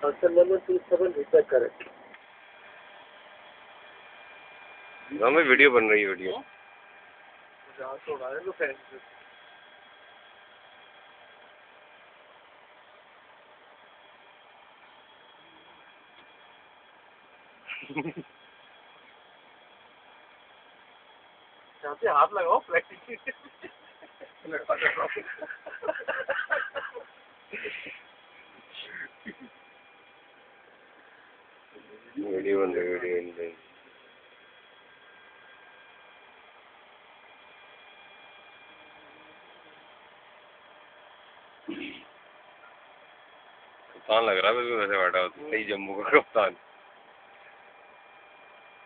Person number 27 repair correct. हमें video बन रही है वीडियो। जहाँ से उड़ा है तो फैन से। जहाँ से हाथ लगाओ प्रैक्टिस। वीडियो बन रही कप्तान लग रहा है बिल्कुल वैसे बैठा हो, सही जम्मू का कप्तान।